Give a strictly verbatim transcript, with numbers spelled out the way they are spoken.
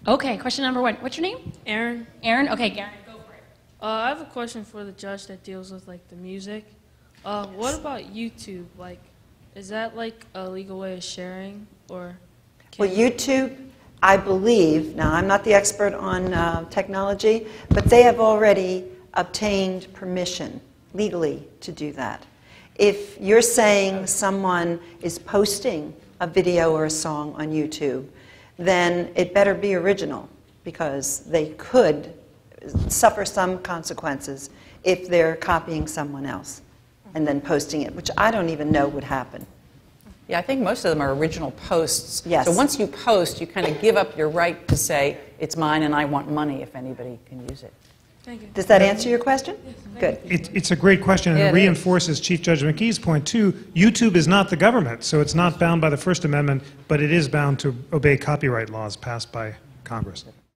Okay, question number one. What's your name? Aaron, Aaron? Okay, Garen, go for it. uh, I have a question for the judge that deals with like the music. Uh, what about YouTube? Like, is that like a legal way of sharing, or? Well, YouTube, I believe, now I'm not the expert on uh, technology, but they have already obtained permission legally to do that. If you're saying someone is posting a video or a song on YouTube, then it better be original, because they could suffer some consequences if they're copying someone else and then posting it, which I don't even know would happen. Yeah, I think most of them are original posts. Yes. So once you post, you kind of give up your right to say, it's mine and I want money if anybody can use it. Thank you. Does that answer your question? Yes, Good. It, it's a great question, and Yeah, it it reinforces Chief Judge McKee's point, too. YouTube is not the government, so it's not bound by the First Amendment, but it is bound to obey copyright laws passed by Congress.